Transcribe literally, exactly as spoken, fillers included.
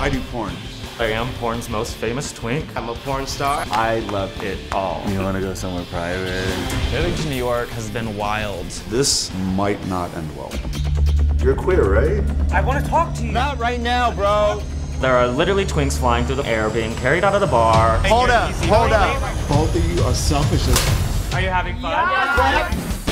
I do porn. I am porn's most famous twink. I'm a porn star. I love it all. You want to go somewhere private? Moving to New York has been wild. This might not end well. You're queer, right? I want to talk to you. Not right now, bro. There are literally twinks flying through the air, being carried out of the bar. Hold up, hold up. Both of you are selfish as Are you having fun? Yeah.